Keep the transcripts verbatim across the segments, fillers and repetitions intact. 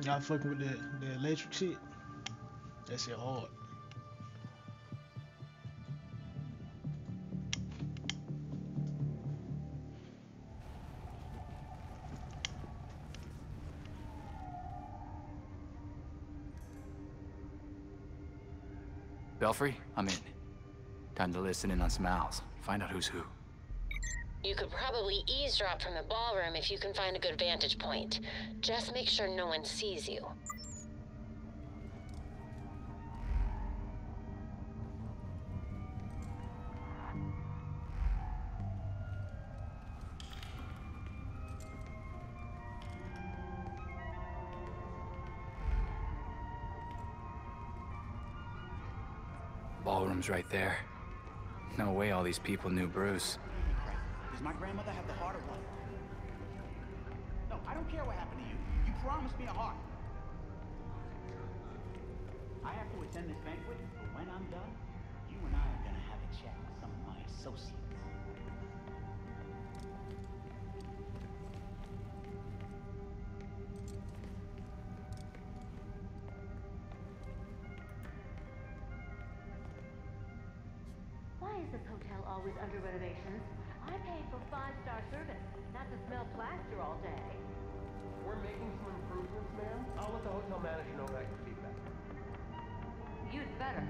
Y'all fucking with the, the electric shit? That shit hard. Belfry, I'm in. Time to listen in on some owls. Find out who's who. You could probably eavesdrop from the ballroom if you can find a good vantage point. Just make sure no one sees you. Ballroom's right there. No way all these people knew Bruce. Does my grandmother have the heart or what? No, I don't care what happened to you. You promised me a heart. I have to attend this banquet, but when I'm done, you and I are gonna have a chat with some of my associates. Why is this hotel always under renovations? I paid for five-star service, not to smell plaster all day. We're making some improvements, ma'am. I'll let the hotel manager know that your feedback. You'd better.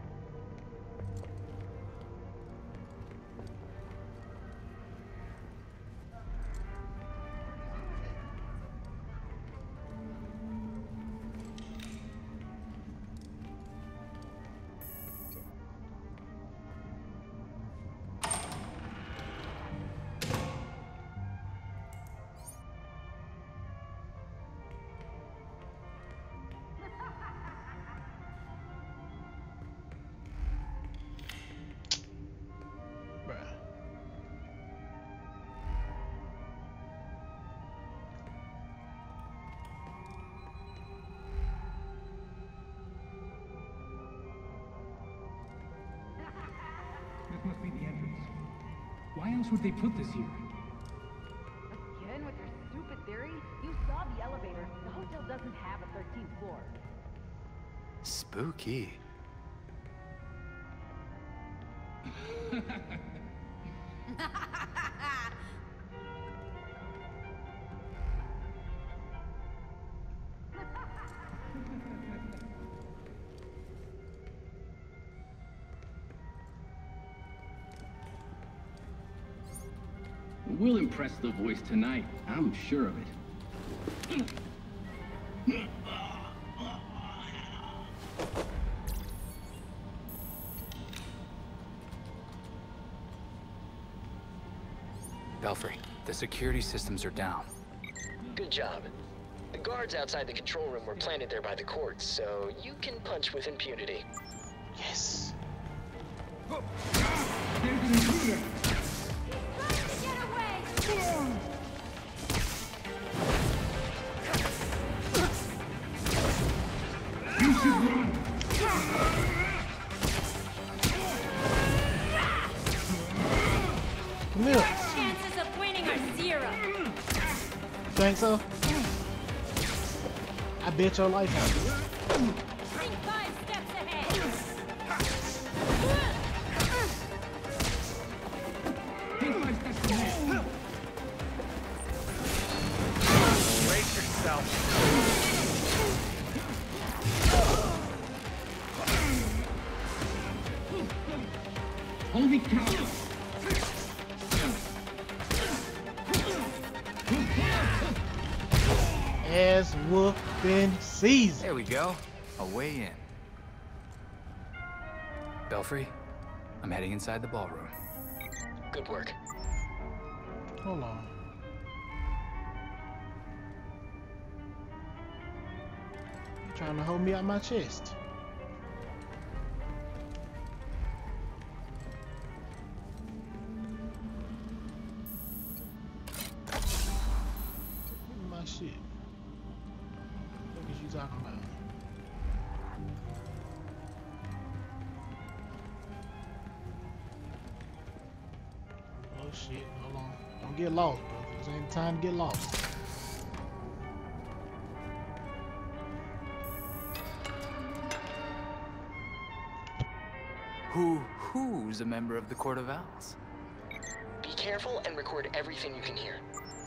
This must be the entrance. Why else would they put this here? Again with your stupid theory? You saw the elevator. The hotel doesn't have a thirteenth floor. Spooky. We'll impress the voice tonight. I'm sure of it. Belfry, the security systems are down. Good job. The guards outside the control room were planted there by the courts, so you can punch with impunity. Yes. There's an intruder! Get away! You should run! Come here. Chances of winning are zero. Think so? I bet your life on it. Think five steps ahead. Think five steps ahead. Brace yourself. Holy cow! Ass whooping season. There we go. A way in. Belfry, I'm heading inside the ballroom. Good work. Hold on. You trying to hold me out my chest? Give me my shit. What is you talking about? Oh shit, hold on. Don't get lost, bro. This ain't the time to get lost. Who, who's a member of the Court of Owls? Be careful and record everything you can hear.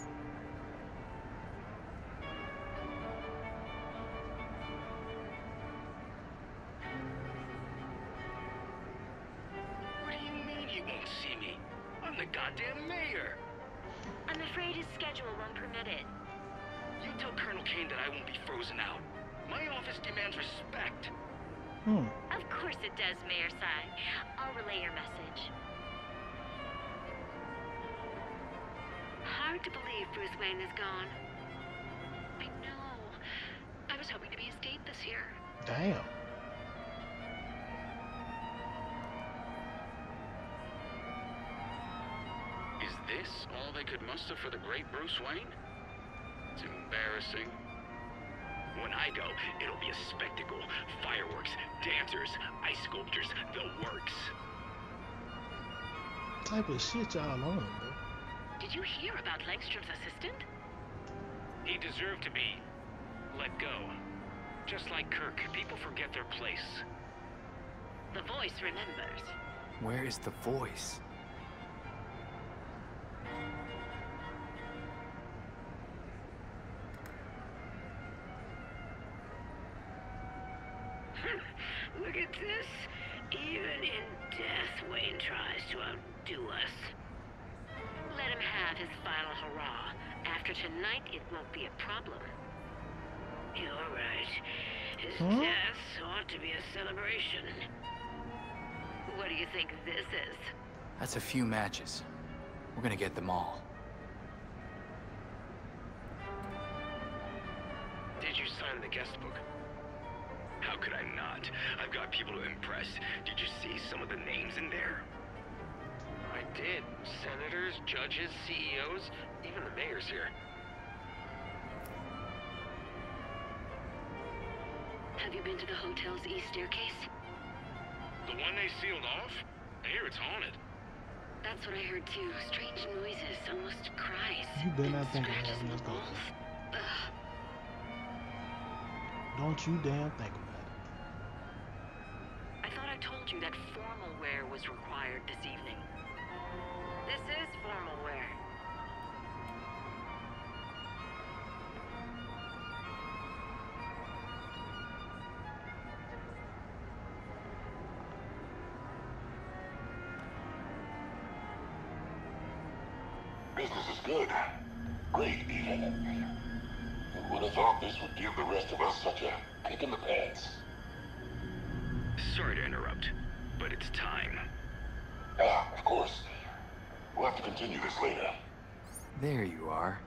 What do you mean you won't see me? I'm the goddamn mayor. I'm afraid his schedule won't permit it. You tell Colonel Kane that I won't be frozen out. My office demands respect. Hmm. Of course it does, Mayor Sai. I'll relay your message. Hard to believe Bruce Wayne is gone. I know. I was hoping to be his date this year. Damn. Is this all they could muster for the great Bruce Wayne? It's embarrassing. When I go, it'll be a spectacle. Fireworks, dancers, ice sculptures, the works. What type of shit y'all on, bro? Did you hear about Langstrom's assistant? He deserved to be let go. Just like Kirk, people forget their place. The voice remembers. Where is the voice? Look at this. Even in death, Wayne tries to outdo us. Let him have his final hurrah. After tonight, it won't be a problem. You're right. His Huh? death ought to be a celebration. What do you think this is? That's a few matches. We're gonna get them all. Did you sign the guest book? How could I not? I've got people to impress. Did you see some of the names in there? I did. Senators, judges, C E Os, even the mayor's here. Have you been to the hotel's east staircase? The one they sealed off? I hear it's haunted. That's what I heard too. Strange noises, almost cries. You better not and think of scratches having in this the go. walls. Ugh. Don't you damn think about it. I thought I told you that formal wear was required this evening. This is formal wear. Business is good. Great, even. Who would have thought this would give the rest of us such a kick in the pants? Sorry to interrupt, but it's time. Ah, of course. We'll have to continue this later. There you are.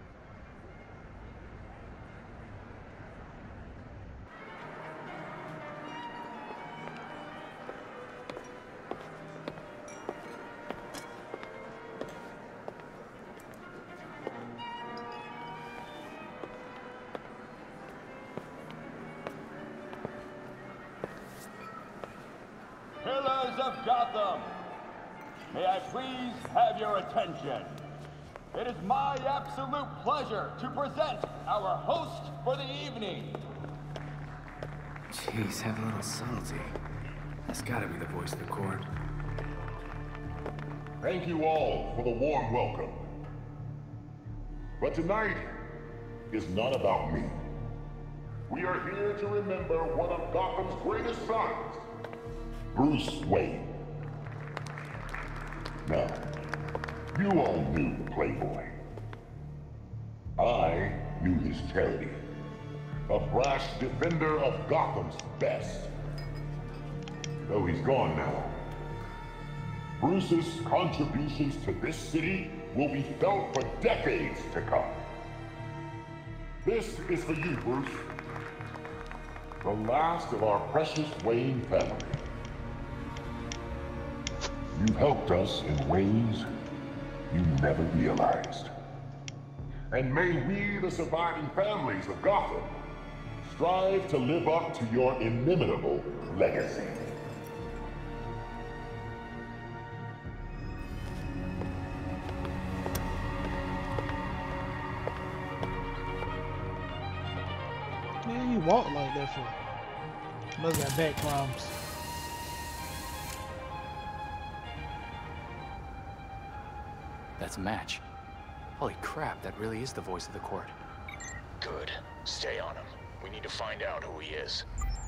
Pillars of Gotham, may I please have your attention? It is my absolute pleasure to present our host for the evening. Jeez, have a little subtlety. That's gotta be the voice of the court. Thank you all for the warm welcome. But tonight is not about me. We are here to remember one of Gotham's greatest sons, Bruce Wayne. Now, you all knew the Playboy. I knew his charity. A brash defender of Gotham's best. Though he's gone now, Bruce's contributions to this city will be felt for decades to come. This is for you, Bruce. The last of our precious Wayne family. You helped us in ways you never realized. And may we, the surviving families of Gotham, strive to live up to your inimitable legacy. Man, you walk like that for? Must got back problems. That's a match. Holy crap, that really is the voice of the court. Good. Stay on him. We need to find out who he is.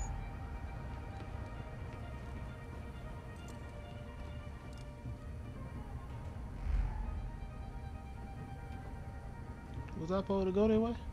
Was I supposed to go that way?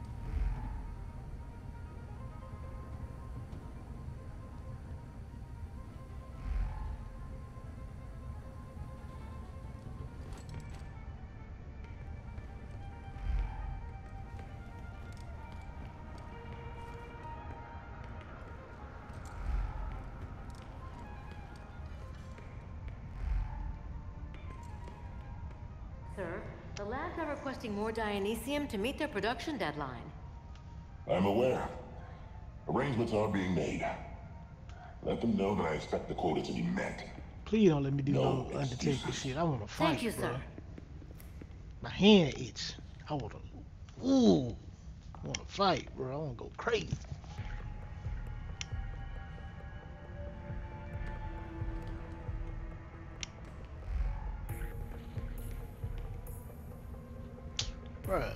Sir, the labs are requesting more Dionysium to meet their production deadline. I'm aware. Arrangements are being made. Let them know that I expect the quota to be met. Please don't let me do No no Undertaker shit. I wanna fight, Thank you, bro. sir. My hand itch. I wanna, ooh, I wanna fight, bro. I wanna go crazy. Bruh.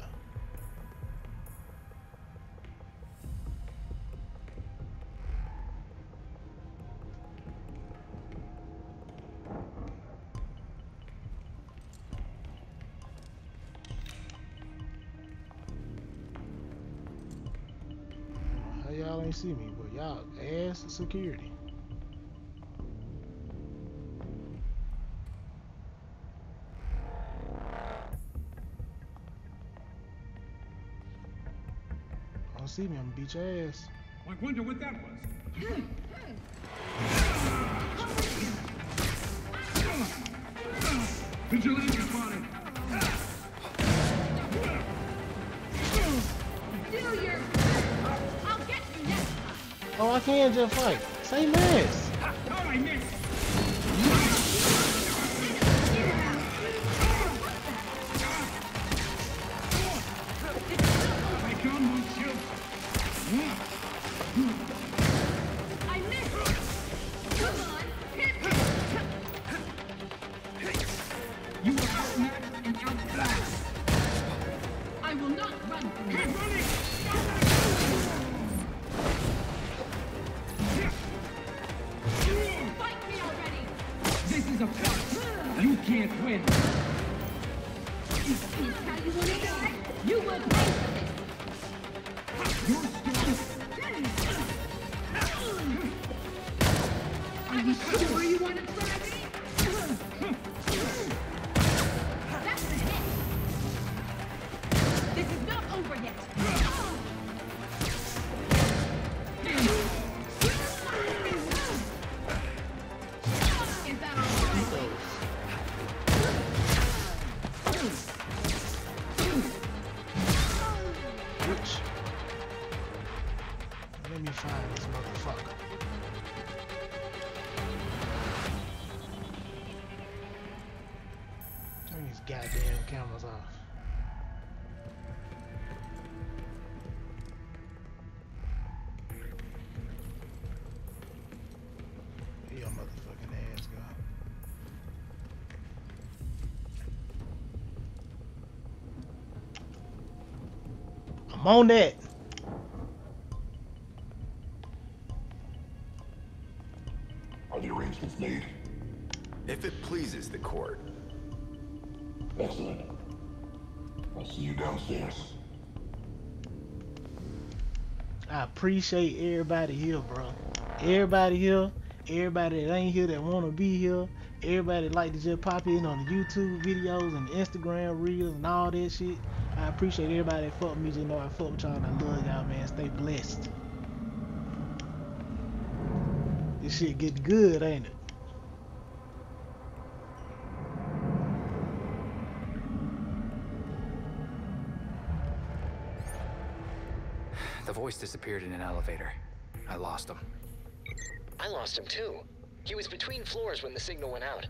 How y'all ain't see me, but y'all ass security. Don't see me, I'm gonna beat your ass. I wonder what that was. Vigilante spotted. Do your I'll get you next time. Oh, I can just fight. Say less. Oh, I missed. I come with you. I missed. Come on, hit me. You were outmatched and outclassed. I will not run from you. Keep running. Fight me already. This is a fight. You can't win. Is this how you want to die? You will pay for this. You're strong. Are you sure you want to try me? That's a hit. This is not over yet. Is that all right? Bitch. Let me find this motherfucker. Turn these goddamn cameras off. Here your motherfucking ass go. I'm on that. Are the arrangements made? If it pleases the court. Excellent. I'll see you downstairs. I appreciate everybody here, bro. Everybody here, everybody that ain't here that wanna be here, everybody that like to just pop in on the YouTube videos and the Instagram reels and all that shit. I appreciate everybody that fuck with me. Just know I fuck with y'all and I love y'all, man. Stay blessed. This shit getting good, ain't it? The voice disappeared in an elevator. I lost him. I lost him too. He was between floors when the signal went out.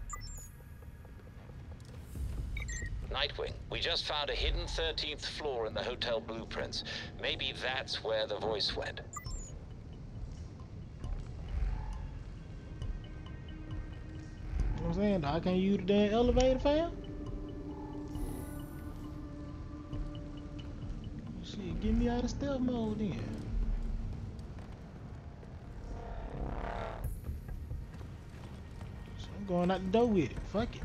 Nightwing, we just found a hidden thirteenth floor in the hotel blueprints. Maybe that's where the voice went. You know what I'm saying? I can't use the damn elevator, fam? Get me out of stealth mode then. So I'm going out the door with it. Fuck it.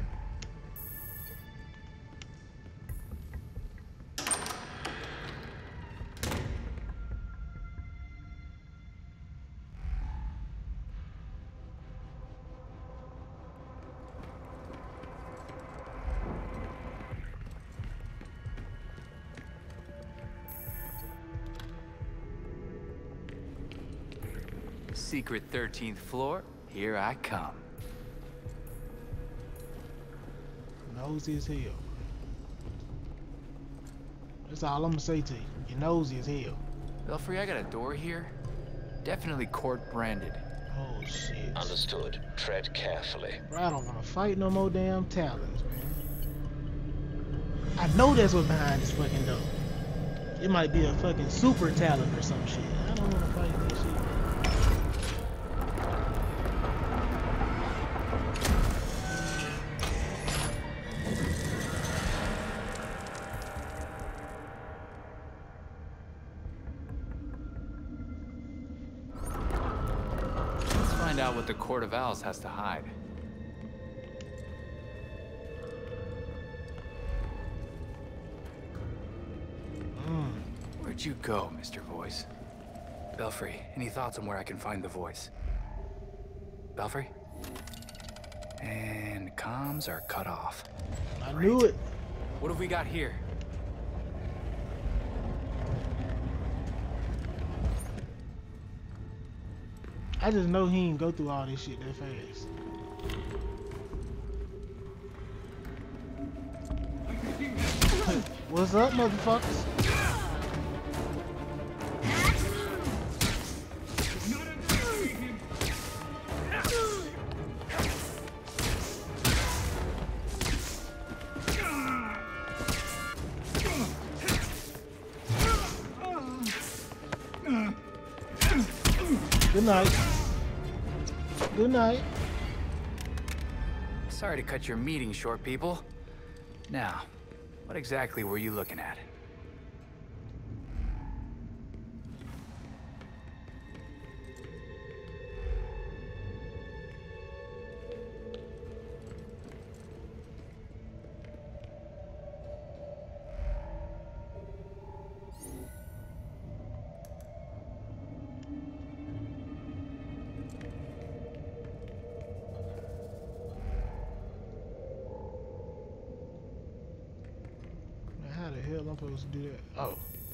Secret thirteenth floor, here I come. Nosy as hell. That's all I'm gonna say to you. You're nosy as hell. Belfry, I got a door here. Definitely court branded. Oh shit. Understood. Tread carefully. Bro, I don't wanna fight no more damn talons, man. I know that's what's behind this fucking door. It might be a fucking super talent or some shit. I don't wanna fight this shit. Find out what the Court of Owls has to hide. Mm. Where'd you go, Mister Voice? Belfry, any thoughts on where I can find the voice? Belfry? And comms are cut off. I Great. knew it. What have we got here? I just know he ain't go through all this shit that fast. What's up, motherfuckers? Good night. Good night. Sorry to cut your meeting short, people. Now, what exactly were you looking at? How the hell am I supposed to do that? Oh.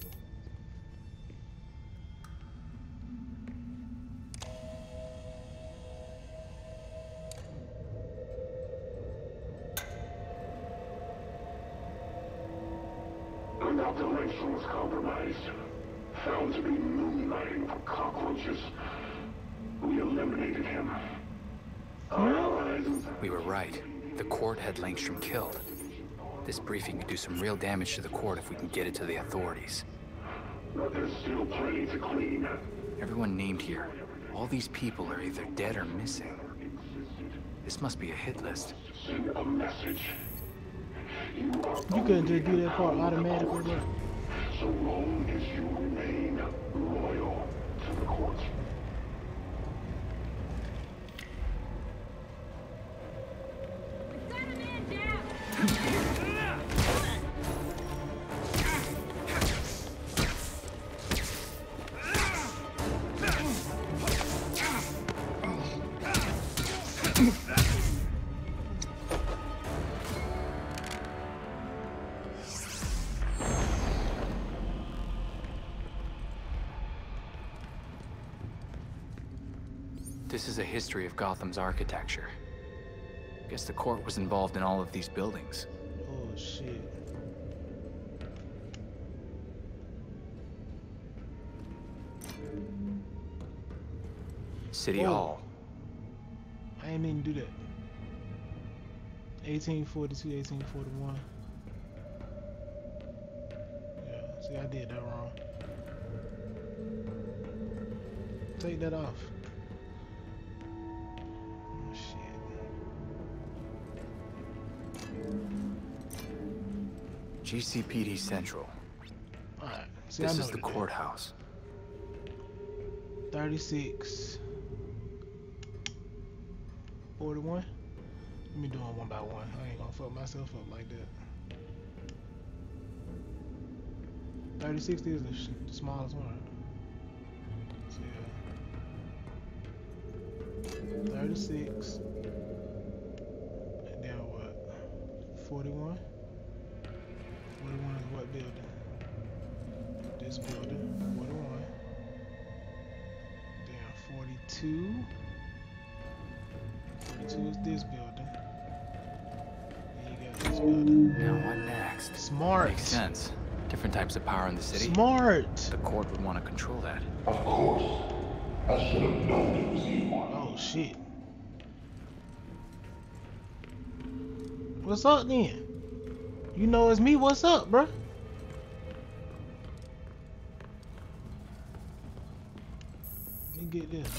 Ventilation was compromised. Found to be moonlighting for cockroaches. We eliminated him. Our allies... We were right. The court had Langstrom killed. This briefing could do some real damage to the court if we can get it to the authorities. But there's still plenty to clean. Everyone named here. All these people are either dead or missing. This must be a hit list. Send a message. You, You couldn't just do that part automatically, bro. So long as you remain loyal to the court. This is a history of Gotham's architecture. Guess the court was involved in all of these buildings. Oh shit. City Whoa. Hall. I ain't mean to do that. eighteen forty-two, eighteen forty-one. Yeah, see, I did that wrong. Take that off. Oh, shit. G C P D Central. Alright, See, This I know is the what it courthouse. thirty-six. forty-one. Let me do it one by one. I ain't gonna fuck myself up like that. thirty-six is the, sh the smallest one. So, yeah. thirty-six. And then what? forty-one? forty-one is what building? This building. forty-one. Then forty-two. forty-two is this building. Then you got this building. Now what next? Smart. Makes sense. Different types of power in the city. Smart. The court would want to control that. Of course. I should have known it was you. Oh shit. What's up then? You know it's me. What's up, bruh? Let me get this.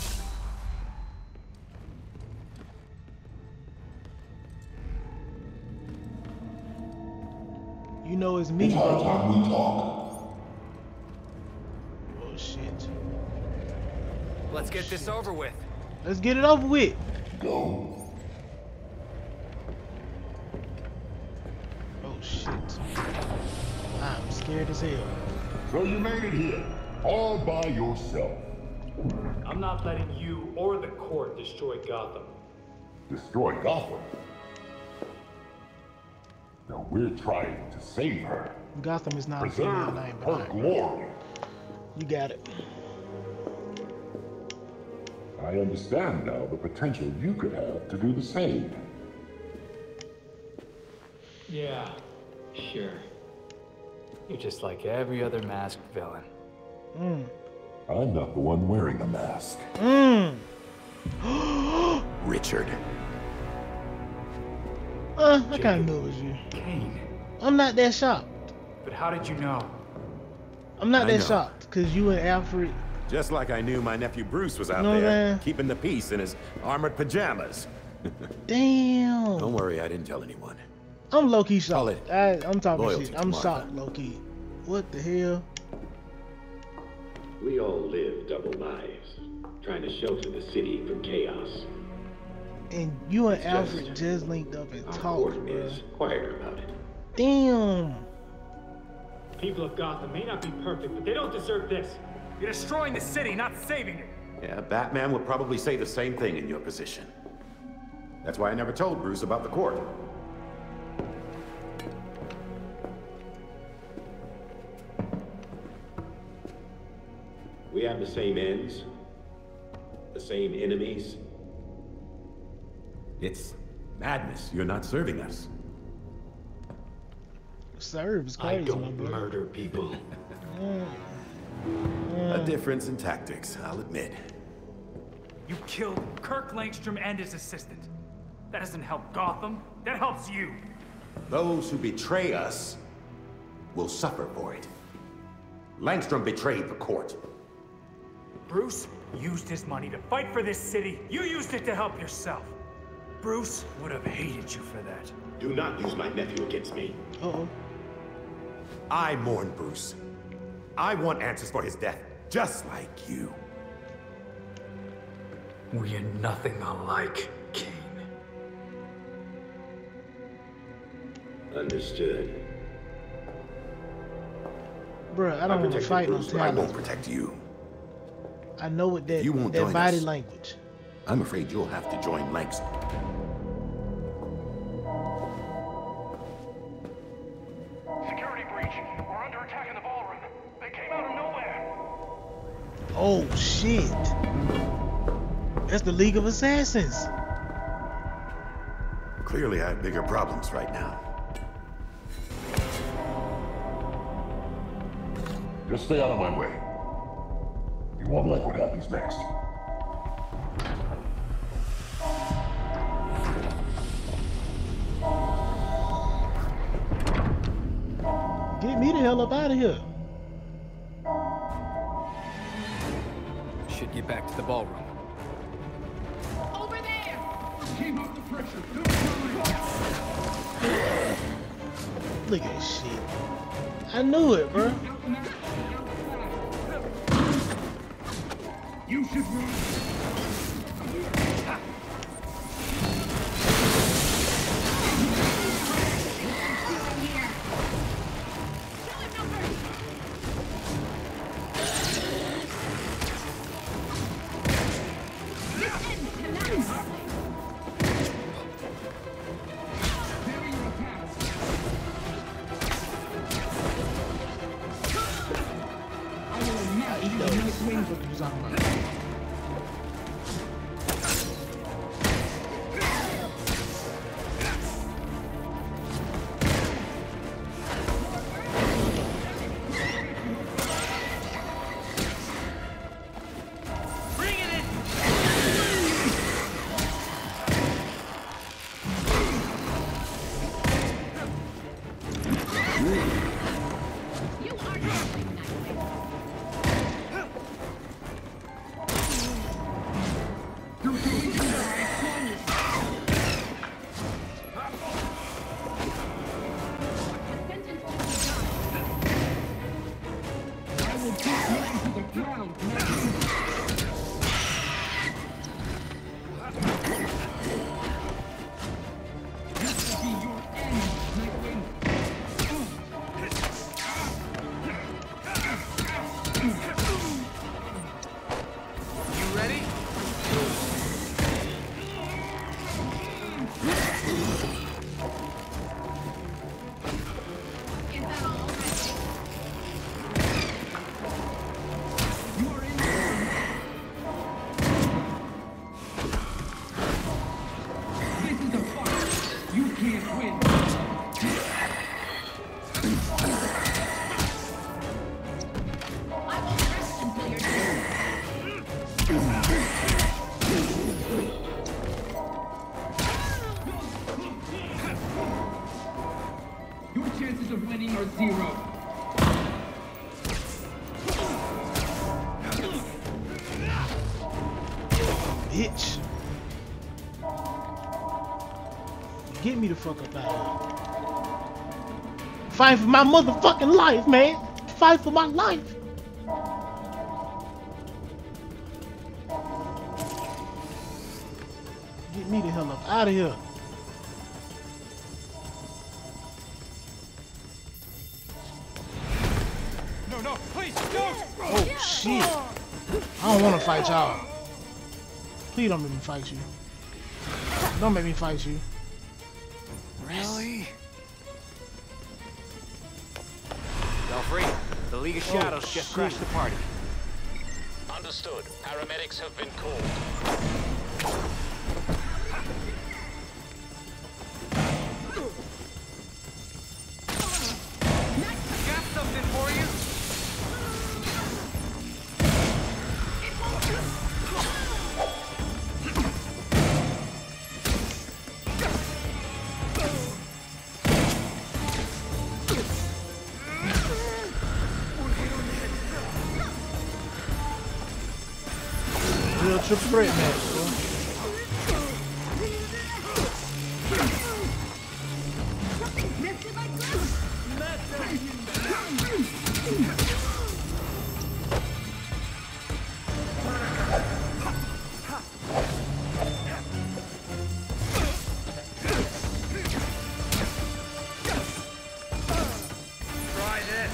You know it's me, bro. Oh shit. Let's get this over with. Let's get it over with. Go. Oh shit. I'm scared as hell. So you made it here, all by yourself. I'm not letting you or the court destroy Gotham. Destroy Gotham? Now we're trying to save her. Gotham is not a Preserve female name, but her I- glory. You got it. I understand now the potential you could have to do the same. Yeah, sure. You're just like every other masked villain. Mm. I'm not the one wearing a mask. Mm. Richard. Uh, I kind of knew it was you. Kane. I'm not that shocked. But how did you know? I'm not I that know. shocked, because you and Alfred. Just like I knew my nephew Bruce was out No, there, man. keeping the peace in his armored pajamas. Damn. Don't worry, I didn't tell anyone. I'm low key shocked. it I, I'm talking loyalty shit. to I'm Martha. shocked, low key. What the hell? We all live double lives, trying to shelter the city from chaos. And you and It's Alfred just just linked up and Our talked, court bro. is quieter about it. Damn. People of Gotham may not be perfect, but they don't deserve this. You're destroying the city, not saving it. Yeah, Batman would probably say the same thing in your position. That's why I never told Bruce about the court. We have the same ends, the same enemies. It's madness. You're not serving us. Serve is I crazy, my don't brother. murder people. Mm. A difference in tactics, I'll admit. You killed Kirk Langstrom and his assistant. That doesn't help Gotham. That helps you. Those who betray us will suffer for it. Langstrom betrayed the court. Bruce used his money to fight for this city. You used it to help yourself. Bruce would have hated you for that. Do not use my nephew against me. Uh-oh. I mourn Bruce. I want answers for his death, just like you. We are nothing alike, Kane. Understood. Bruh, I don't want to protected fight no Bruce, but I won't talent. protect you. I know what that, You won't that join body us. language. I'm afraid you'll have to join Langston. Security breach. We're under attack in the ballroom. They came out of nowhere. Oh, shit. That's the League of Assassins. Clearly, I have bigger problems right now. Just stay out of my way. You won't like what happens next. Get me the hell up out of here. Should get back to the ballroom. Over there! Keep up the pressure. Look at this shit. I knew it, bro. You should run. Bitch. Get me the fuck up out of here. Fight for my motherfucking life, man. Fight for my life. Get me the hell up out of here. No, no, please, don't! Oh, shit. I don't want to fight y'all. Please don't make me fight you. Don't make me fight you. Really? Belfry, the League of Shadows oh, just shit. crashed the party. Understood. Paramedics have been called. Got something for you? Real triple threat match, bro. Try this.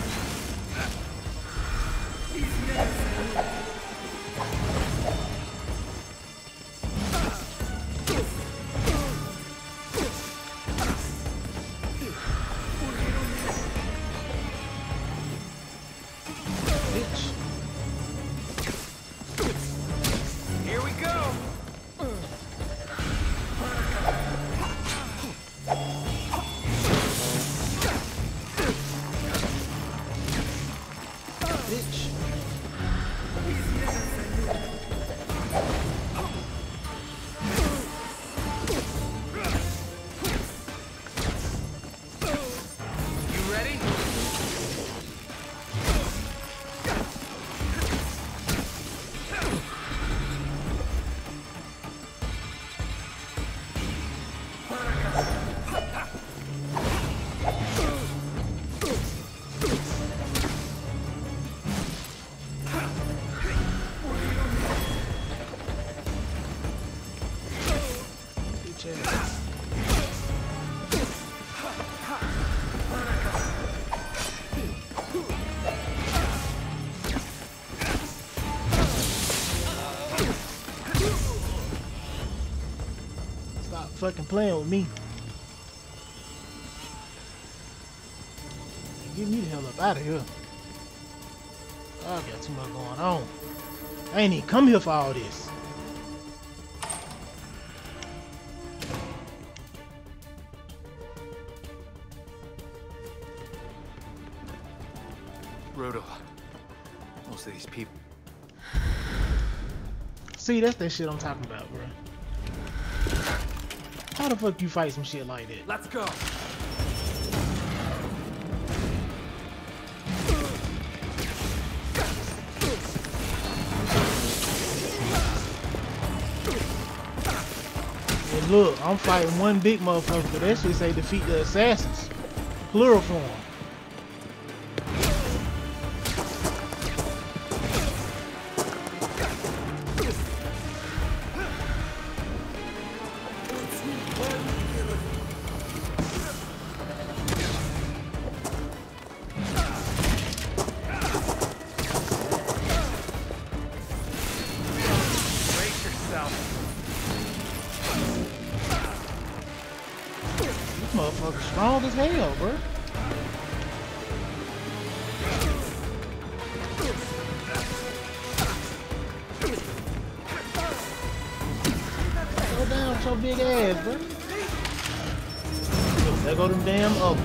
Stop fucking playing with me. Get me the hell up out of here. I got too much going on. I ain't even come here for all this. Brutal. Most of these people. See, that's that shit I'm talking about, bro. How the fuck you fight some shit like that? Let's go. And look, I'm fighting one big motherfucker, but that shit say defeat the assassins. Plural form. Motherfucker strong as hell, bro. Go down with your big ass, bro. There go them damn up.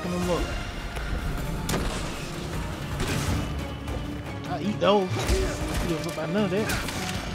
fucking them up. I eat those. You don't about none of that.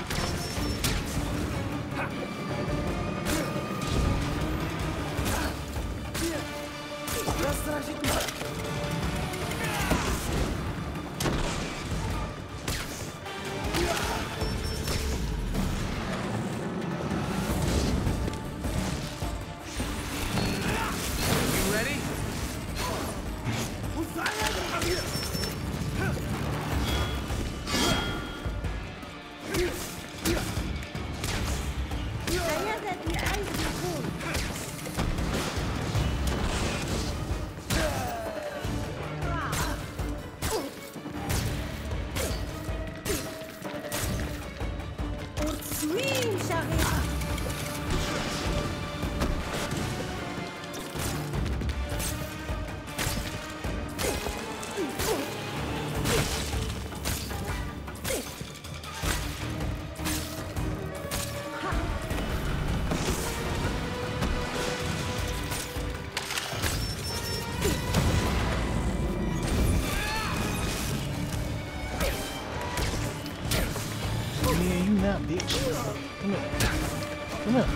Bitch. Come here. Come here.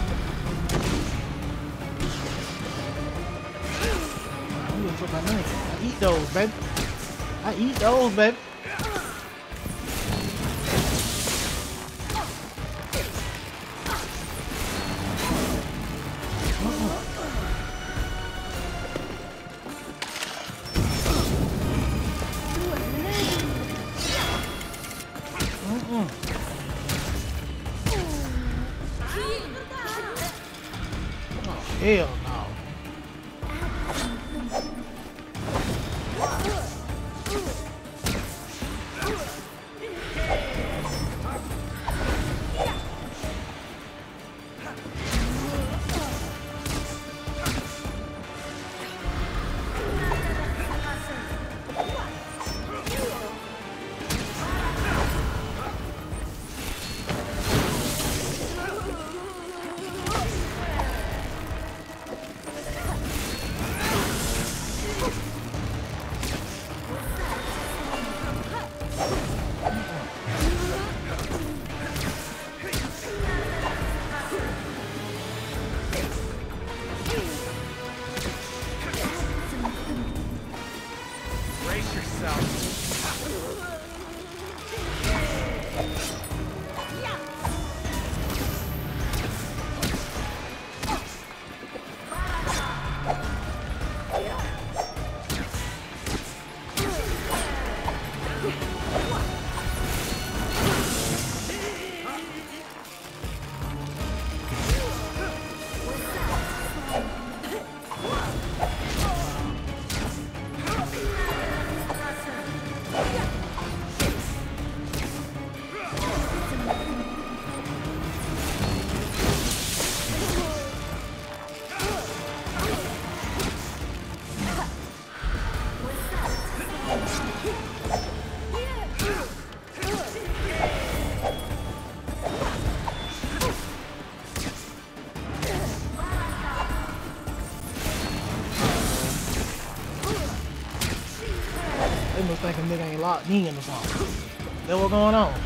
I don't give a fuck about none. I eat those, baby. I eat those, baby. Hell no. Thinking nigga ain't locked in or something. That what going on?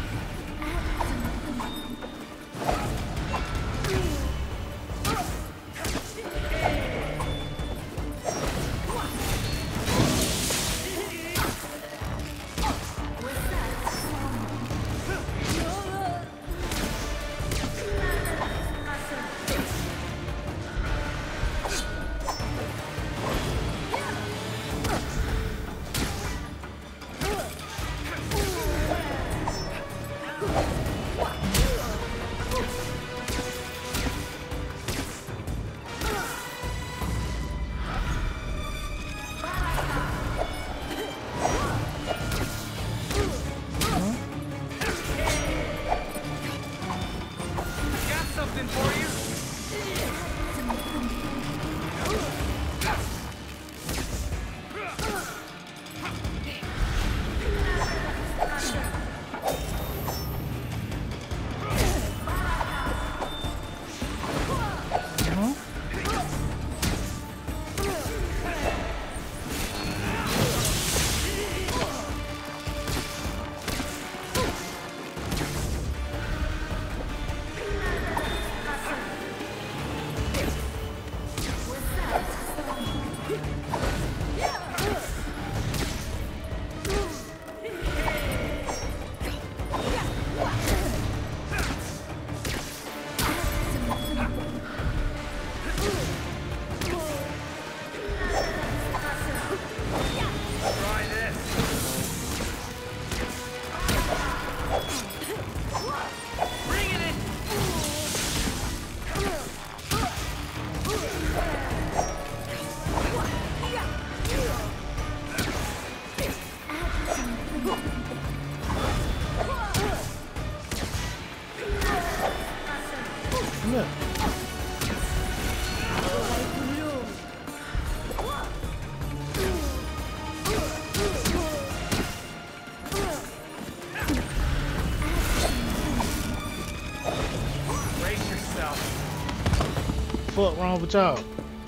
What wrong with y'all? The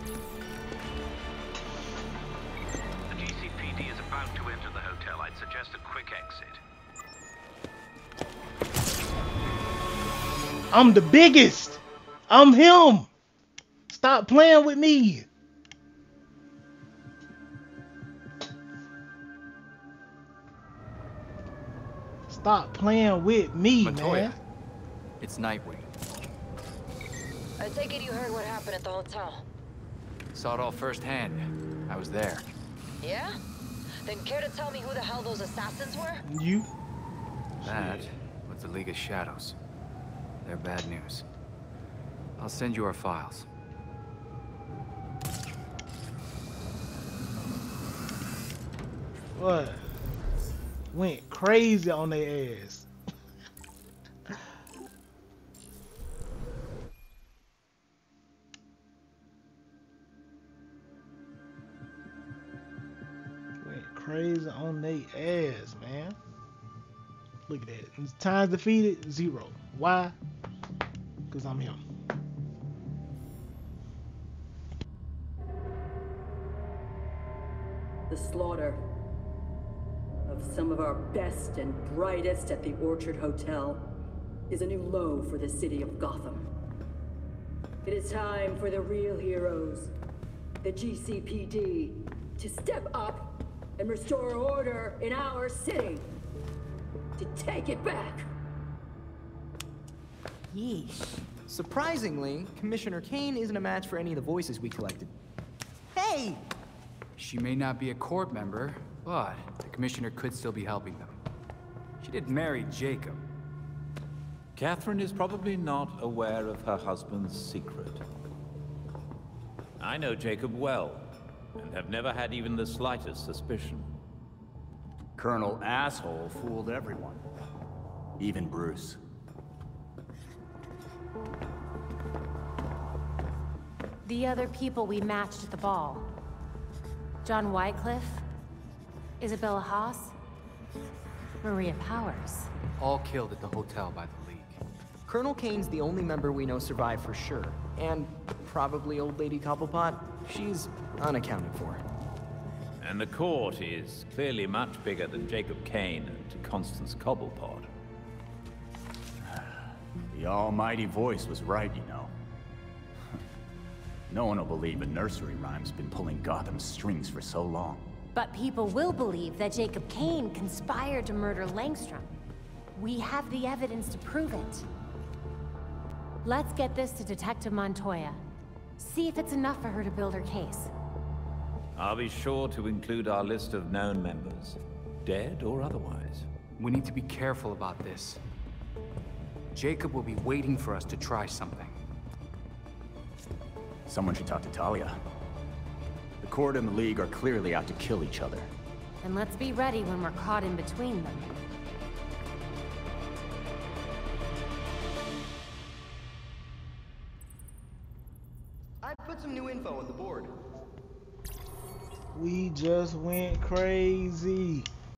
G C P D is about to enter the hotel. I'd suggest a quick exit. I'm the biggest. I'm him. Stop playing with me. Stop playing with me, Montoya, man. it's Nightwing. I take it you heard what happened at the hotel. Saw it all firsthand. I was there. Yeah? Then care to tell me who the hell those assassins were? You? That was the League of Shadows. They're bad news. I'll send you our files. What? Went crazy on their ass. Crazy on they ass, man. Look at that. And times defeated, zero. Why? Because I'm him. The slaughter of some of our best and brightest at the Orchard Hotel is a new low for the city of Gotham. It is time for the real heroes, the G C P D, to step up and restore order in our city. To take it back. Yeesh. Surprisingly, Commissioner Kane isn't a match for any of the voices we collected. Hey! She may not be a court member, but the commissioner could still be helping them. She did marry Jacob. Catherine is probably not aware of her husband's secret. I know Jacob well, and have never had even the slightest suspicion. Colonel Asshole fooled everyone. Even Bruce. The other people we matched at the ball. John Wycliffe, Isabella Haas, Maria Powers. All killed at the hotel by the League. Colonel Kane's the only member we know survived for sure. And probably old lady Cobblepot. She's unaccounted for. And the court is clearly much bigger than Jacob Kane and Constance Cobblepot. The almighty voice was right, you know. No one will believe a nursery rhyme's been pulling Gotham's strings for so long. But people will believe that Jacob Kane conspired to murder Langstrom. We have the evidence to prove it. Let's get this to Detective Montoya. See if it's enough for her to build her case. I'll be sure to include our list of known members, dead or otherwise. We need to be careful about this. Jacob will be waiting for us to try something. Someone should talk to Talia. The Court and the League are clearly out to kill each other. And let's be ready when we're caught in between them. I put some new info on the board. We just went crazy.